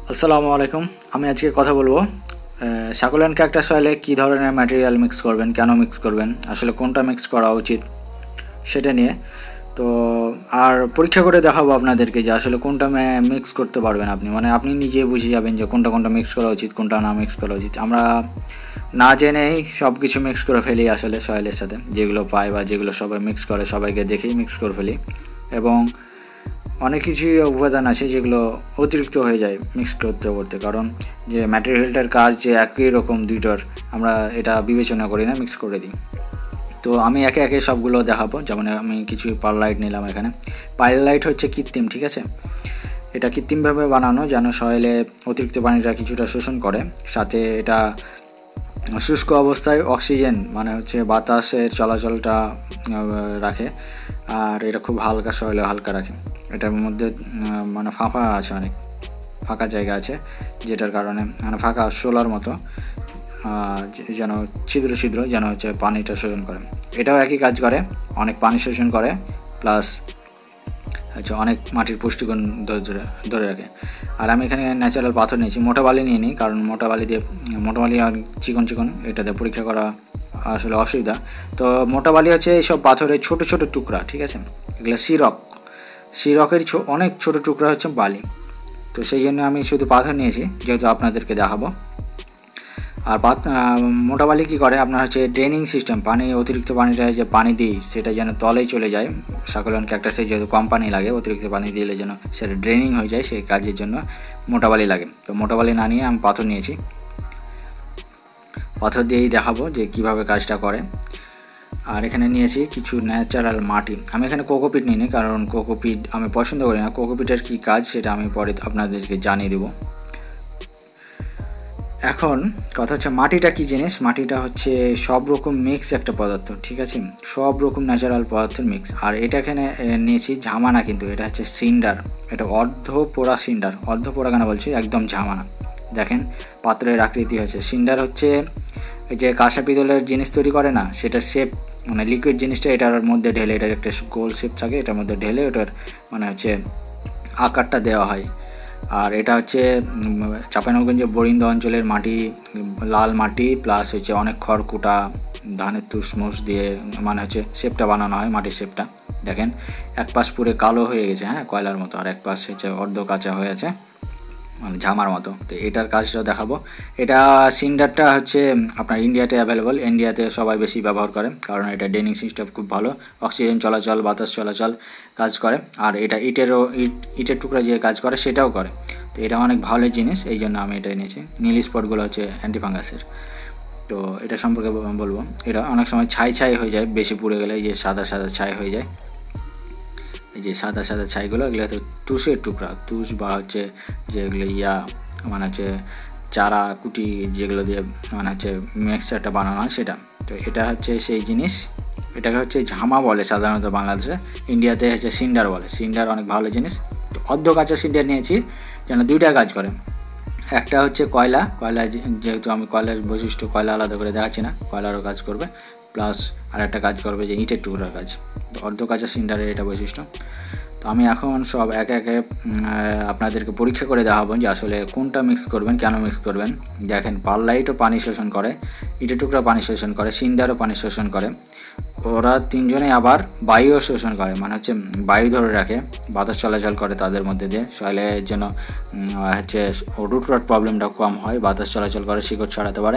আসসালামু আলাইকুম। আমি আজকে কথা বলবো সাকুলেন্ট ক্যাকটাস সয়েলে কী ধরনের ম্যাটেরিয়াল মিক্স করবেন, কেন মিক্স করবেন, আসলে কোনটা মিক্স করা উচিত সেটা নিয়ে। তো আর পরীক্ষা করে দেখাবো আপনাদেরকে যে আসলে কোনটা মিক্স করতে পারবেন আপনি, মানে আপনি নিজে বুঝে যাবেন যে কোনটা কোনটা মিক্স করা উচিত, কোনটা না মিক্স করা উচিত। আমরা না জেনেই সব কিছু মিক্স করে ফেলি আসলে সয়েলের সাথে, যেগুলো পাই বা যেগুলো সবাই মিক্স করে সবাইকে দেখেই মিক্স করে ফেলি, এবং অনেক কিছুই উপাদান আছে যেগুলো অতিরিক্ত হয়ে যায় মিক্স করতে করতে, কারণ যে ম্যাটেরিয়ালটার কাজ যে একই রকম দুইটার, আমরা এটা বিবেচনা করি না, মিক্স করে দিই। তো আমি একে একে সবগুলো দেখাবো। যেমন আমি কিছু পারলাইট নিলাম এখানে। পারলাইট হচ্ছে কৃত্রিম, ঠিক আছে, এটা কৃত্রিমভাবে বানানো যেন সয়েলে অতিরিক্ত পানিটা কিছুটা শোষণ করে, সাথে এটা শুষ্ক অবস্থায় অক্সিজেন মানে হচ্ছে বাতাসের চলাচলটা রাখে, আর এটা খুব হালকা সয়েলে হালকা রাখে। এটার মধ্যে মানে ফাঁকা আছে, অনেক ফাঁকা জায়গা আছে, যেটার কারণে মানে ফাঁকা শোলার মতো যেন ছিদ্র ছিদ্র যেন হচ্ছে পানিটা শোষণ করে। এটাও একই কাজ করে, অনেক পানি শোষণ করে, প্লাস হচ্ছে অনেক মাটির পুষ্টিগুণ ধরে রাখে। আর আমি এখানে ন্যাচারাল পাথর নিয়েছি, মোটা বালি নিয়ে নিই, কারণ মোটা বালি আর চিকন চিকন এটাতে পরীক্ষা করা আসলে অসুবিধা। তো মোটা বালি হচ্ছে এইসব পাথরের ছোট ছোট টুকরা, ঠিক আছে, এগুলো সিরকের অনেক ছোট টুকরা হচ্ছে বালি। তো সেই জন্য আমি শুধু পাথর নিয়েছি, যেহেতু আপনাদেরকে দেখাবো। আর মোটা বালি কী করে, আপনার হচ্ছে ড্রেনিং সিস্টেম, পানি অতিরিক্ত পানিটা যে পানি দিই সেটা যেন তলেই চলে যায়। সাকুলেন্ট ক্যাকটাসে যেহেতু কম পানি লাগে, অতিরিক্ত পানি দিলে যেন সেটা ড্রেনিং হয়ে যায়, সেই কাজের জন্য মোটা বালি লাগে। তো মোটা বালি না নিয়ে আমি পাথর নিয়েছি, পাথর দিয়েই দেখাবো যে কিভাবে কাজটা করে। আর এখানে নিয়েছি কিছু ন্যাচারাল মাটি। আমি এখানে কোকোপিট নিইনি, কারণ কোকোপিট আমি পছন্দ করি না। কোকোপিটের কী কাজ সেটা আমি পরে আপনাদেরকে জানিয়ে দেবো। এখন কথা হচ্ছে মাটিটা কী জিনিস। মাটিটা হচ্ছে সব রকম মিক্স একটা পদার্থ, ঠিক আছে, সব রকম ন্যাচারাল পদার্থের মিক্স। আর এটা এখানে নিয়েছি ঝামানা, কিন্তু এটা হচ্ছে সিন্ডার, এটা অর্ধ পোড়া সিন্ডার। অর্ধ পোড়া কেন বলছি, একদম ঝামানা। দেখেন পাত্রের আকৃতি হচ্ছে সিন্ডার, হচ্ছে এই যে কাঁসা পিতলের জিনিস তৈরি করে না, সেটা শেপ মানে লিকুইড জিনিসটা এটার মধ্যে ঢেলে, এটার একটা গোল শেপ থাকে, এটার মধ্যে ঢেলে ওটার মানে হচ্ছে আকারটা দেওয়া হয়। আর এটা হচ্ছে চাঁপাইনবাবগঞ্জের বরিন্দ অঞ্চলের মাটি, লাল মাটি প্লাস হচ্ছে অনেক খড়কুটা ধানের তুষমুষ দিয়ে মানে হচ্ছে শেপটা বানানো হয়, মাটির শেপটা। দেখেন এক পাশ পুরো কালো হয়ে গেছে, হ্যাঁ, কয়লার মতো, আর এক পাশ হচ্ছে অর্ধ কাঁচা হয়ে আছে, মানে ঝামার মতো। তো এটার কাজটাও দেখাবো। এটা সিন্ডারটা হচ্ছে আপনার ইন্ডিয়াতে অ্যাভেলেবল, ইন্ডিয়াতে সবাই বেশি ব্যবহার করে, কারণ এটা ড্রেনিং সিস্টেম খুব ভালো, অক্সিজেন চলাচল বাতাস চলাচল কাজ করে। আর এটা ইটের টুকরা যে কাজ করে সেটাও করে। তো এটা অনেক ভালো জিনিস, এই জন্য আমি এটা নিয়েছি। নীল স্পটগুলো হচ্ছে অ্যান্টিফাঙ্গাসের। তো এটা সম্পর্কে বলবো। এটা অনেক সময় ছাই ছাই হয়ে যায়, বেশি পুড়ে গেলে এই যে সাদা সাদা ছাই হয়ে যায়, এই যে সাদা সাদা ছাইগুলো, এগুলো হচ্ছে তুষের টুকরা, তুষ বা হচ্ছে যেগুলো মানে হচ্ছে চারা কুটি যেগুলো দিয়ে মানে হচ্ছে মিক্সচারটা বানানো হয় সেটা। তো এটা হচ্ছে সেই জিনিস, এটাকে হচ্ছে ঝামা বলে সাধারণত বাংলাদেশে, ইন্ডিয়াতে হচ্ছে সিন্ডার বলে। সিন্ডার অনেক ভালো জিনিস। তো অর্ধ কাঁচা সিন্ডার নিয়েছি, যেন দুইটা কাজ করে। একটা হচ্ছে কয়লা, যেহেতু আমি কয়লার বৈশিষ্ট্য, কয়লা আলাদা করে দেখাচ্ছি না, কয়লারও কাজ করবে, প্লাস আর একটা কাজ করবে যে ইটের টুকরার কাজ। তো অর্ধ কাঁচা সিন্ডারের এটা বৈশিষ্ট্য। তো আমি এখন সব একে একে আপনাদেরকে পরীক্ষা করে দেখাবো যে আসলে কোনটা মিক্স করবেন, কেন মিক্স করবেন। দেখেন পারলাইটও পানি শোষণ করে, ইটের টুকরা পানি শোষণ করে, সিন্ডারও পানি শোষণ করে, ওরা তিনজনে আবার বায়ুও শোষণ করে, মানে হচ্ছে বায়ু ধরে রাখে, বাতাস চলাচল করে তাদের মধ্যে দিয়ে, সয়েলের জন্য হচ্ছে রুট রট প্রবলেমটা কম হয়, বাতাস চলাচল করে, শিকড় ছড়াতে পারে,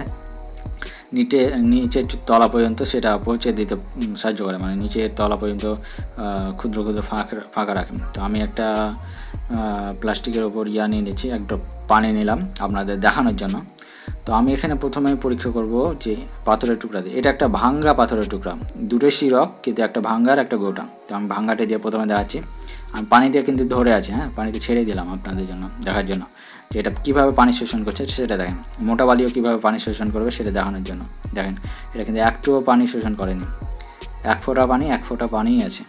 নিচের তলা পর্যন্ত সেটা পৌঁছে দিতে সাহায্য করে, মানে নিচের তলা পর্যন্ত ক্ষুদ্র ক্ষুদ্র ফাঁকা রাখে। তো আমি একটা প্লাস্টিকের ওপর নিয়ে নিচ্ছি, একটা পানি নিলাম আপনাদের দেখানোর জন্য। তো আমি এখানে প্রথমে পরীক্ষা করব যে পাথরের টুকরা দিয়ে, এটা একটা ভাঙ্গা পাথরের টুকরা, দুটো শিরক, কিন্তু একটা ভাঙ্গার একটা গোটা। তো আমি ভাঙ্গাটা দিয়ে প্রথমে দেখাচ্ছি। আমি পানি দিয়ে কিন্তু ধরে আছে, হ্যাঁ, পানিতে ছেড়ে দিলাম আপনাদের জন্য দেখার জন্য যে এটা কীভাবে পানি শোষণ করছে সেটা দেখেন। মোটা বালিও কীভাবে পানি শোষণ করবে সেটা দেখানোর জন্য। দেখেন এটা কিন্তু একটুও পানি শোষণ করেনি, এক ফোঁটা পানিই আছে।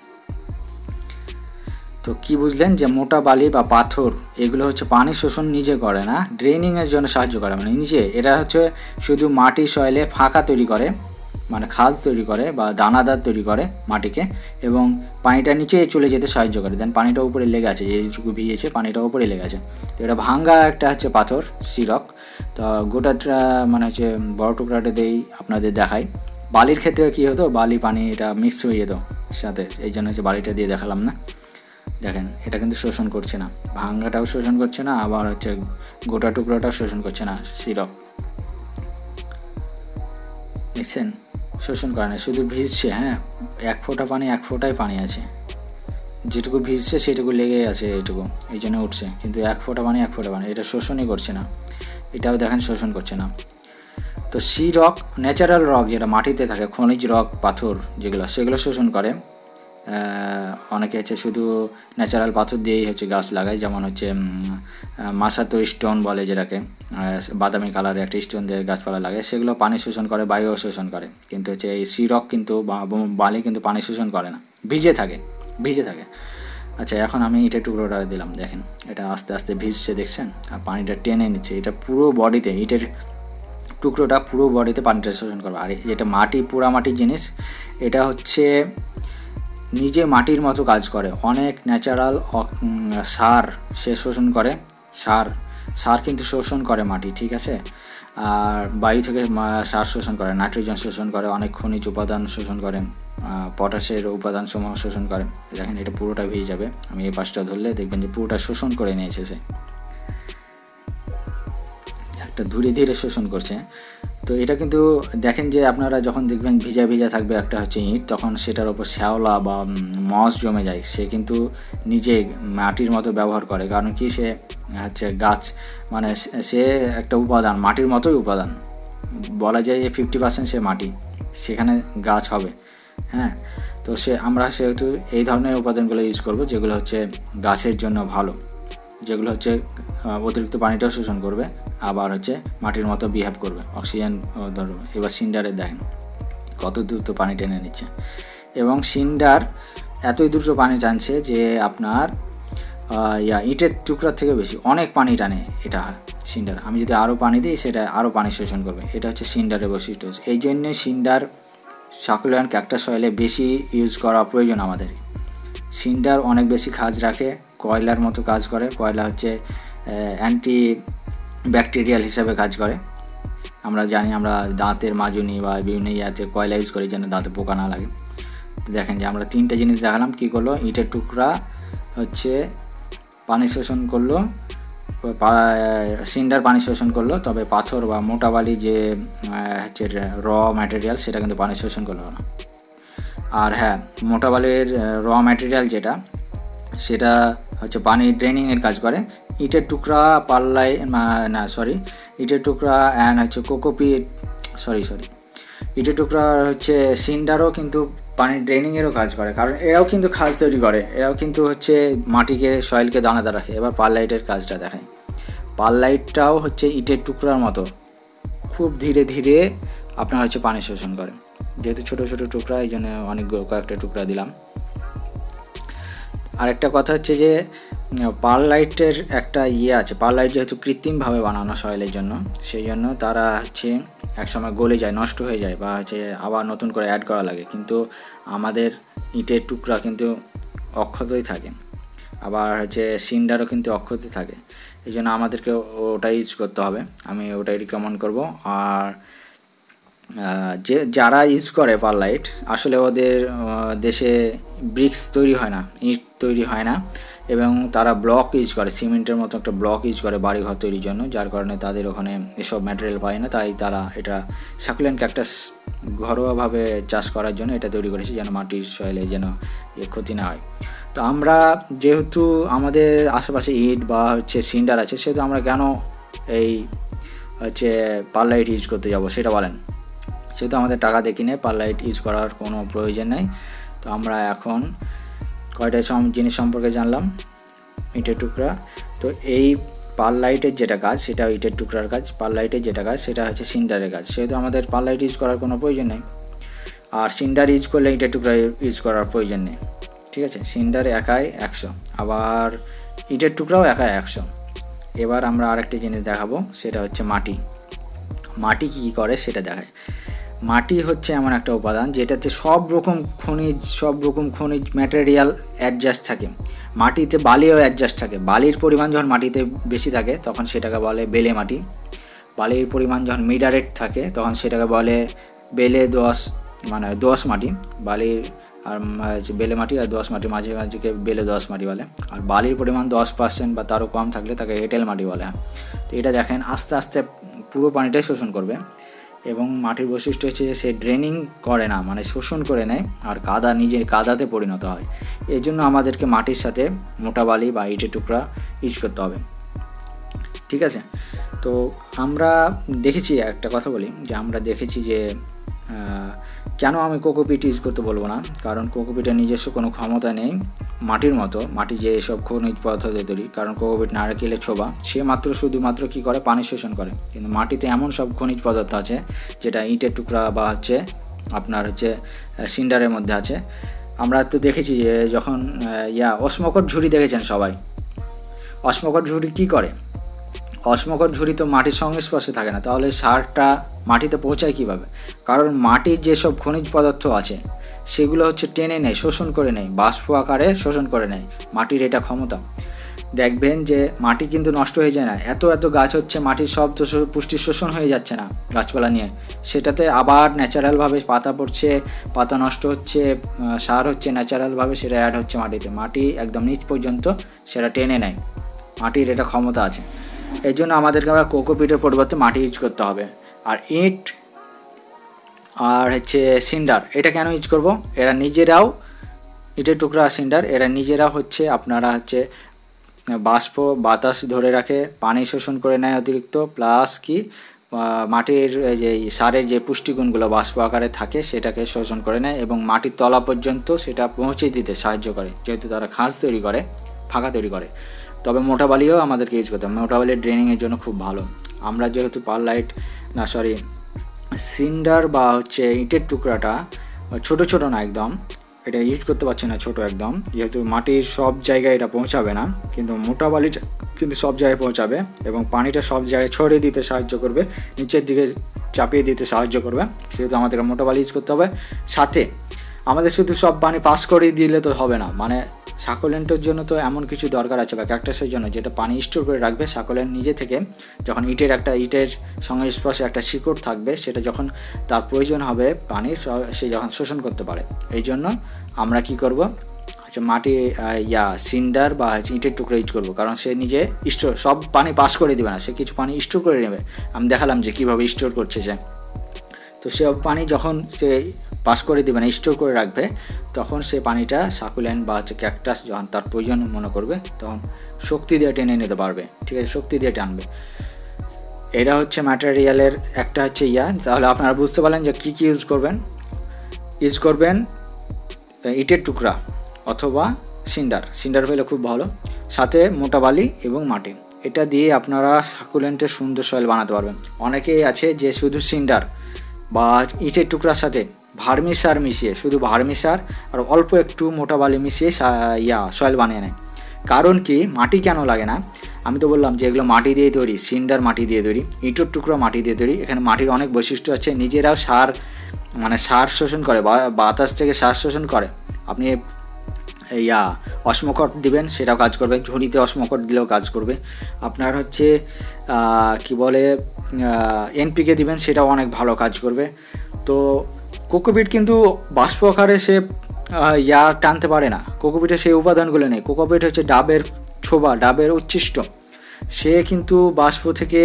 তো কি বুঝলেন যে মোটা বালি বা পাথর এগুলো হচ্ছে পানি শোষণ নিজে করে না, ড্রেনিংয়ের জন্য সাহায্য করে, মানে নিজে। এটা হচ্ছে শুধু মাটি সয়েলে ফাঁকা তৈরি করে, মানে খাজ তৈরি করে বা দানাদার তৈরি করে মাটিকে, এবং পানিটা নিচে চলে যেতে সাহায্য করে। দেন পানিটা উপরে লেগে আছে, যেটুকু ভিজেছে পানিটা উপরে লেগে আছে। তো এটা ভাঙ্গা একটা হচ্ছে পাথর, সিরক। তো গোটাটা মানে হচ্ছে বড় টুকরাটা দিয়েই আপনাদের দেখাই। বালির ক্ষেত্রে কী হতো, বালি পানি এটা মিক্স হয়ে যেত সাথে, এই জন্য হচ্ছে বালিটা দিয়ে দেখালাম না। দেখেন এটা কিন্তু শোষণ করছে না, ভাঙ্গাটাও শোষণ করছে না, আবার হচ্ছে গোটা টুকরাটাও শোষণ করছে না সিরক, দেখছেন? শোষণ করে না, শুধু ভিজছে। হ্যাঁ, এক ফোঁটা পানি, এক ফোঁটাই পানি আছে, যেটুকু ভিজছে সেটুকু লেগে আছে, এইটুকু, এই জন্য উঠছে। কিন্তু এক ফোঁটা পানি, এক ফোঁটা পানি, এটা শোষণই করছে না। এটাও দেখেন শোষণ করছে না। তো সি রক, ন্যাচারাল রক যেটা মাটিতে থাকে, খনিজ রক পাথর যেগুলো, সেগুলো শোষণ করে। অনেকে হচ্ছে শুধু ন্যাচারাল পাথর দিয়েই হচ্ছে গাছ লাগায়, যেমন হচ্ছে মাসাতো স্টোন বলে যেটাকে, বাদামি কালারের একটা স্টোন দিয়ে গাছপালা লাগে, সেগুলো পানি শোষণ করে, বায়ুও শোষণ করে। কিন্তু হচ্ছে এই সিরক কিন্তু বালি কিন্তু পানি শোষণ করে না, ভিজে থাকে। আচ্ছা, এখন আমি ইটের টুকরোটা দিলাম, দেখেন এটা আস্তে আস্তে ভিজছে, দেখছেন? আর পানিটা টেনে নিচ্ছে, এটা পুরো বডিতে, ইটের টুকরোটা পুরো বডিতে পানিটা শোষণ করবে। আর যেটা মাটি, পোড়া মাটির জিনিস, এটা হচ্ছে নিজে মাটির মতো কাজ করে। অনেক ন্যাচারাল সার সে শোষণ করে, সার কিন্তু শোষণ করে মাটি, ঠিক আছে? আর বায়ু থেকে সার শোষণ করে, নাইট্রোজেন শোষণ করে, অনেক খনিজ উপাদান শোষণ করে, পটাশের উপাদান সমূহ শোষণ করে। দেখেন এটা পুরোটা ভিজে যাবে, আমি এই পাশটা ধরলে দেখবেন যে পুরোটা শোষণ করে নিয়েছে, সে একটা ধীরে ধীরে শোষণ করছে। তো এটা কিন্তু দেখেন যে আপনারা যখন দেখবেন ভিজা থাকবে একটা হচ্ছে ইট, তখন সেটার ওপর শ্যাওলা বা মস জমে যায়, সে কিন্তু নিজে মাটির মতো ব্যবহার করে। কারণ কি, সে হচ্ছে গাছ, মানে সে একটা উপাদান, মাটির মতোই উপাদান, বলা যায় যে 50% সে মাটি, সেখানে গাছ হবে। হ্যাঁ, তো আমরা সেহেতু এই ধরনের উপাদানগুলো ইউজ করব, যেগুলো হচ্ছে গাছের জন্য ভালো, যেগুলো হচ্ছে অতিরিক্ত পানিটাও শোষণ করবে, আবার হচ্ছে মাটির মতো বিহেভ করবে, অক্সিজেন ধরবে। এবার সিন্ডারে দেখেন কত দ্রুত পানি টেনে নিচ্ছে, এবং সিন্ডার এতই দ্রুত পানি টানছে যে আপনার ইটের টুকরার থেকে বেশি অনেক পানি টানে এটা সিন্ডার। আমি যদি আরও পানি দিই, সেটা আরও পানি শোষণ করবে। এটা হচ্ছে সিন্ডারের বৈশিষ্ট্য। এই জন্যে সিন্ডার সাকুলেন্ট ক্যাকটাস সয়েলে বেশি ইউজ করা প্রয়োজন আমাদের। সিন্ডার অনেক বেশি কাজ রাখে, কয়লার মতো কাজ করে। কয়লা হচ্ছে অ্যান্টি ব্যাকটেরিয়াল হিসাবে কাজ করে। আমরা জানি, আমরা দাঁতের মাজুনি বা বিভিন্ন ইয়াতে কয়লা ইউজ করি যেন দাঁতে পোকা না লাগে। দেখেন যে আমরা তিনটে জিনিস দেখালাম, কী করলো, ইটের টুকরা হচ্ছে পানি শোষণ করলো, সিন্ডার পানি শোষণ করলো, তবে পাথর বা মোটা বালি যে হচ্ছে র ম্যাটেরিয়াল, সেটা কিন্তু পানি শোষণ করলো না। আর হ্যাঁ, মোটা বালির র ম্যাটেরিয়াল যেটা, সেটা হচ্ছে পানি ড্রেনিংয়ের কাজ করে। ইটের টুকরা ইটের টুকরা অ্যান্ড হচ্ছে কোকোপিট ইটের টুকরা হচ্ছে সিন্ডারও কিন্তু পানি ড্রেনিংয়েরও কাজ করে, কারণ এরাও কিন্তু খাজ তৈরি করে, এরাও কিন্তু হচ্ছে মাটিকে, সয়েলকে দানাদার রাখে। এবার পারলাইটের কাজটা দেখায়। পারলাইটটাও হচ্ছে ইটের টুকরার মতো খুব ধীরে ধীরে আপনার হচ্ছে পানি শোষণ করে। যেহেতু ছোটো ছোটো টুকরা, এই জন্য কয়েকটা টুকরা দিলাম। আরেকটা কথা হচ্ছে যে পারলাইটের একটা আছে, পারলাইট যেহেতু কৃত্রিমভাবে বানানো সয়েলের জন্য, সেই জন্য তারা হচ্ছে একসময় গলে যায়, নষ্ট হয়ে যায়, বা হচ্ছে আবার নতুন করে অ্যাড করা লাগে। কিন্তু আমাদের ইটের টুকরা কিন্তু অক্ষতই থাকে, আবার হচ্ছে সিন্ডারও কিন্তু অক্ষতই থাকে। এই জন্য আমাদেরকে ওটা ইউজ করতে হবে, আমি ওটাই রিকমেন্ড করব। আর যারা ইউজ করে পারলাইট, আসলে ওদের দেশে ব্রিক্স তৈরি হয় না, ইট তৈরি হয় না, এবং তারা ব্লক ইউজ করে, সিমেন্টের মতো একটা ব্লক ইউজ করে বাড়িঘর তৈরির জন্য, যার কারণে তাদের ওখানে এসব ম্যাটেরিয়াল পায় না। তাই তারা এটা সাকুলেন্ট ক্যাকটাস ঘরোয়াভাবে চাষ করার জন্য এটা তৈরি করেছে, যেন মাটির সয়েলে যেন ক্ষতি না হয়। তো আমরা যেহেতু আমাদের আশেপাশে ইট বা হচ্ছে সিন্ডার আছে, সেহেতু আমরা কেন এই হচ্ছে পারলাইট ইউজ করতে যাব, সেটা বলেন? সেহেতু আমাদের টাকা দিয়ে কিনে পারলাইট ইউজ করার কোনো প্রয়োজন নেই। তো আমরা এখন কয়টা জিনিস সম্পর্কে জানলাম, ইটের টুকরা। তো এই পারলাইটের যেটা কাজ, সেটা ইটের টুকরার কাজ। পারলাইটের যেটা কাজ, সেটা হচ্ছে সিন্ডারের কাজ। সেহেতু আমাদের পারলাইট ইউজ করার কোনো প্রয়োজন নেই, আর সিন্ডার ইউজ করলে ইটের টুকরা ইউজ করার প্রয়োজন নেই, ঠিক আছে? সিন্ডার একাই 100, আবার ইটের টুকরাও একাই 100। এবার আমরা আরেকটা জিনিস দেখাবো, সেটা হচ্ছে মাটি কী করে সেটা দেখায়। মাটি হচ্ছে এমন একটা উপাদান যেটাতে সব রকম খনিজ ম্যাটেরিয়াল অ্যাডজাস্ট থাকে। মাটিতে বালিও অ্যাডজাস্ট থাকে। বালির পরিমাণ যখন মাটিতে বেশি থাকে তখন সেটাকে বলে বেলে মাটি। বালির পরিমাণ যখন মিডারেট থাকে তখন সেটাকে বলে বেলে দোআঁশ, মানে দোআঁশ মাটি। বালির আর বেলে মাটি আর দোআঁশ মাটি মাঝে মাঝেকে বেলে দোআঁশ মাটি বলে। আর বালির পরিমাণ 10% বা তারও কম থাকলে তাকে এঁটেল মাটি বলে। তো এটা দেখেন আস্তে আস্তে পুরো পানিটাই শোষণ করবে এবং মাটির বৈশিষ্ট্য হচ্ছে যে সে ড্রেনিং করে না, মানে শোষণ করে নেয় আর নিজের কাদাতে পরিণত হয়। এই জন্য আমাদেরকে মাটির সাথে মোটা বালি বা ইটের টুকরা ইউজ করতে হবে, ঠিক আছে। তো আমরা দেখেছি, একটা কথা বলি যে আমরা দেখেছি যে কেন আমি কোকোপিট ইউজ করতে বলবো না, কারণ কোকোপিটের নিজস্ব কোনো ক্ষমতা নেই মাটির মতো। মাটি যে এসব খনিজ পদার্থ দিয়ে তৈরি, কারণ কোকোপিট নারকেলের ছোবা, সে শুধুমাত্র কী করে, পানি শোষণ করে। কিন্তু মাটিতে এমন সব খনিজ পদার্থ আছে যেটা ইটের টুকরা বা আপনার সিন্ডারের মধ্যে আছে। আমরা তো দেখেছি যে যখন অশ্মকট ঝুড়ি দেখেছেন সবাই। অশ্মকট ঝুড়ি কী করে? অশ্মকট ঝুড়ি তো মাটির সংস্পর্শে থাকে না, তাহলে সারটা মাটিতে পৌঁছায় কীভাবে? কারণ মাটির যেসব খনিজ পদার্থ আছে সেগুলো টেনে নেয়, শোষণ করে নেয়, বাষ্প আকারে শোষণ করে নেয়। মাটির এটা ক্ষমতা। দেখবেন যে মাটি কিন্তু নষ্ট হয়ে যায় না। এত গাছ মাটির সব পুষ্টি শোষণ হয়ে যাচ্ছে না গাছপালা নিয়ে, সেটাতে আবার ন্যাচারালভাবে পাতা পড়ছে, পাতা নষ্ট হচ্ছে, সার ন্যাচারালভাবে সেটা অ্যাড হচ্ছে মাটিতে। মাটি একদম নিচ পর্যন্ত সেটা টেনে নেয়। মাটির এটা ক্ষমতা আছে। এই জন্য আমাদেরকে আবার কোকোপিটের পরিবর্তে মাটি ইউজ করতে হবে। আর ইট আর সিন্ডার, এটা কেন ইউজ করব? এরা নিজেরাও, ইটের টুকরা সিন্ডার, এরা নিজেরা আপনারা বাষ্প বাতাস ধরে রাখে, পানি শোষণ করে নেয় অতিরিক্ত, প্লাস মাটির যে সারের যে পুষ্টিগুণগুলো বাষ্প আকারে থাকে সেটাকে শোষণ করে নেয় এবং মাটির তলা পর্যন্ত সেটা পৌঁছে দিতে সাহায্য করে, যেহেতু তারা খাঁজ তৈরি করে, ফাঁকা তৈরি করে। তবে মোটা বালিও আমাদেরকে ইউজ করতে হবে। মোটা বালি ড্রেনিংয়ের জন্য খুব ভালো। আমরা যেহেতু সিন্ডার বা ইটের টুকরাটা ছোট না একদম, এটা ইউজ করতে পারছি না ছোট একদম, যেহেতু মাটির সব জায়গায় এটা পৌঁছাবে না, কিন্তু মোটা বালিটা কিন্তু সব জায়গায় পৌঁছাবে এবং পানিটা সব জায়গায় ছড়িয়ে দিতে সাহায্য করবে, নিচের দিকে চাপিয়ে দিতে সাহায্য করবে। সেহেতু আমাদেরকে মোটা বালি ইউজ করতে হবে। সাথে আমাদের শুধু সব পানি পাস করে দিলে তো হবে না, মানে সাকুলেন্টের জন্য তো এমন কিছু দরকার আছে বা ক্যাকটাসের জন্য যেটা পানি স্টোর করে রাখবে। সাকুলেন্ট নিজে থেকে যখন ইটের সংস্পর্শে একটা শিকড় থাকবে, সেটা যখন তার প্রয়োজন হবে পানির, সে যখন শোষণ করতে পারে। এই জন্য আমরা কি করব, মাটি সিন্ডার বা ইটের টুকরো ইউজ করবো, কারণ সে নিজে স্টোর, সব পানি পাস করে দেবে না, সে কিছু পানি স্টোর করে নেবে। আমি দেখালাম যে কীভাবে স্টোর করছে সে। তো সে পানি যখন সে পাস করে দেবে না, স্টোর করে রাখবে, তখন সে পানিটা সাকুলেন্ট বা ক্যাকটাস যখন তার প্রয়োজন মনে করবে তখন শক্তি দিয়ে টেনে নিতে পারবে, ঠিক আছে, শক্তি দিয়ে টানবে। এটা ম্যাটেরিয়ালের একটা তাহলে আপনারা বুঝতে পারলেন যে কী ইউজ করবেন। ইটের টুকরা অথবা সিন্ডার পেলে খুব ভালো, সাথে মোটা বালি এবং মাটি। এটা দিয়ে আপনারা সাকুলেন্টের সুন্দর সয়েল বানাতে পারবেন। অনেকেই আছে যে শুধু সিন্ডার বা ইটের টুকরার সাথে ভার্মিসার মিশিয়ে, শুধু ভার্মিসার আর অল্প একটু মোটা বালি মিশিয়ে সয়েল বানিয়ে নেয়। কারণ কি, মাটি কেন লাগে না? আমি তো বললাম যে এগুলো মাটি দিয়ে তৈরি, সিন্ডার মাটি দিয়ে তৈরি, ইটের টুকরা মাটি দিয়ে তৈরি। এখানে মাটির অনেক বৈশিষ্ট্য আছে, নিজেরাও সার শোষণ করে, বাতাস থেকে সার শোষণ করে। আপনি অশ্মকট দিবেন, সেটাও কাজ করবে। ঝুড়িতে অশ্মকট দিলেও কাজ করবে। আপনার কি বলে এনপিকে দিবেন, সেটাও অনেক ভালো কাজ করবে। তো কোকোপিট কিন্তু বাষ্প আকারে সে টানতে পারে না। কোকোপিটে সেই উপাদানগুলো নেই। কোকোপিট ডাবের ছোবা, ডাবের উচ্ছিষ্ট। সে কিন্তু বাষ্প থেকে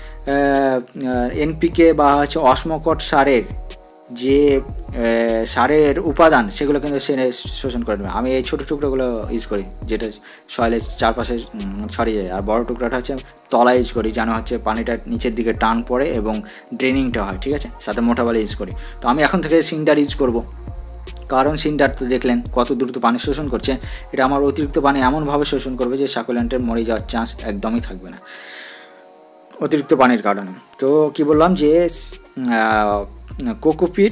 এনপিকে বা অশ্মকট সারের যে সারের উপাদান, সেগুলো কিন্তু সে শোষণ করে নেবে। আমি এই ছোটো টুকরোগুলো ইউজ করি, যেটা সয়েলের চারপাশে ছড়িয়ে যায়। আর বড় টুকরাটা তলা ইউজ করি, যেন পানিটা নিচের দিকে টান পড়ে এবং ড্রেনিংটা হয়, ঠিক আছে। সাথে মোটা বালি ইউজ করি। তো আমি এখন থেকে সিন্ডার ইউজ করব, কারণ সিন্ডার তো দেখলেন কত দ্রুত পানি শোষণ করছে। এটা আমার অতিরিক্ত পানি এমনভাবে শোষণ করবে যে সাকুলেন্টের মরে যাওয়ার চান্স একদমই থাকবে না অতিরিক্ত পানির কারণে। তো কি বললাম যে কোকোপিট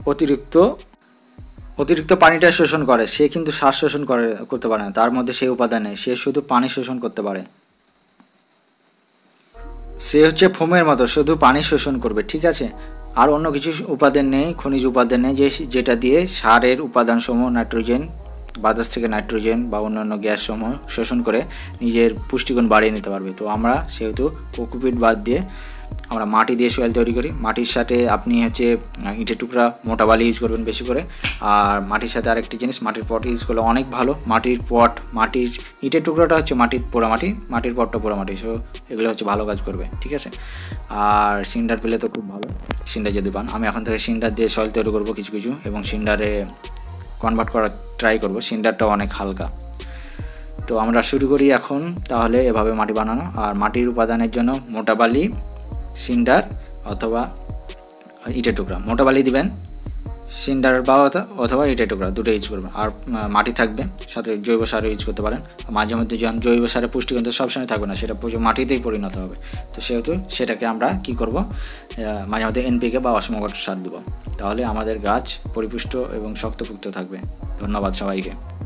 অতিরিক্ত পানিটা শোষণ করে, সে কিন্তু শ্বাস শোষণ করতে পারে না, তার মধ্যে সেই উপাদান নেই। সে শুধু পানি শোষণ করতে পারে। সে ফোমের মতো শুধু পানি শোষণ করবে, ঠিক আছে। আর অন্য কিছু উপাদান নেই, খনিজ উপাদান নেই যেটা দিয়ে সারের উপাদানসমূহ নাইট্রোজেন, বাতাস থেকে নাইট্রোজেন বা অন্যান্য গ্যাসসমূহ শোষণ করে নিজের পুষ্টিগুণ বাড়িয়ে নিতে পারবে। তো আমরা সেহেতু কোকোপিট বাদ দিয়ে আমরা মাটি দিয়ে সয়েল তৈরি করি। মাটির সাথে আপনি হচ্ছে ইটের টুকরা, মোটা বালি ইউজ করবেন বেশি করে। আর মাটির সাথে আরেকটি জিনিস, মাটির পট ইউজ করলে অনেক ভালো। মাটির পট, মাটির ইটের টুকরাটা হচ্ছে মাটির পোড়ামাটি, মাটির পটটা পোড়ামাটি, সো এগুলো হচ্ছে ভালো কাজ করবে, ঠিক আছে। আর সিন্ডার পেলে তো খুব ভালো, সিন্ডার যদি পান। আমি এখন থেকে সিন্ডার দিয়ে সয়েল তৈরি করবো কিছু কিছু, এবং সিন্ডারে কনভার্ট করার ট্রাই করব। সিন্ডারটা অনেক হালকা। তো আমরা শুরু করি এখন তাহলে এভাবে মাটি বানানো। আর মাটির উপাদানের জন্য মোটা বালি, সিন্ডার অথবা ইটের টুকরা। মোটা বালি দিবেন, সিন্ডার বা অথবা ইটের টুকরা, দুটো ইউজ করবেন। আর মাটি থাকবে, সাথে জৈব সারও ইউজ করতে পারেন। মাঝে মধ্যে যখন জৈব সারের পুষ্টিগুণ তো সবসময় থাকবে না, সেটা মাটিতেই পরিণত হবে। তো সেহেতু সেটাকে আমরা কি করব, মাঝে মধ্যে এনপিকে বা অসমগত সার দেব। তাহলে আমাদের গাছ পরিপুষ্ট এবং শক্তপুষ্ট থাকবে। ধন্যবাদ সবাইকে।